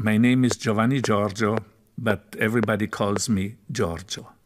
My name is Giovanni Giorgio, but everybody calls me Giorgio.